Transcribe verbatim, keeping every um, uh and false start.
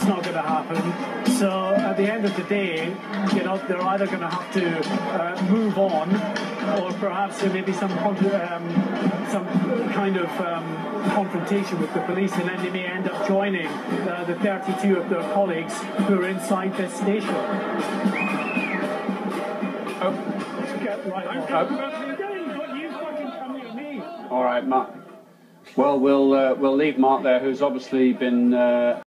not going to happen. So at the end of the day, you know, they're either going to have to uh, move on, or perhaps there may be some um, some kind of um, confrontation with the police, and then they may end up joining uh, the thirty-two of their colleagues who are inside this station. Oh. Get right on. Oh. All right, Mark. Well, we'll uh, we'll leave Mark there, who's obviously been. Uh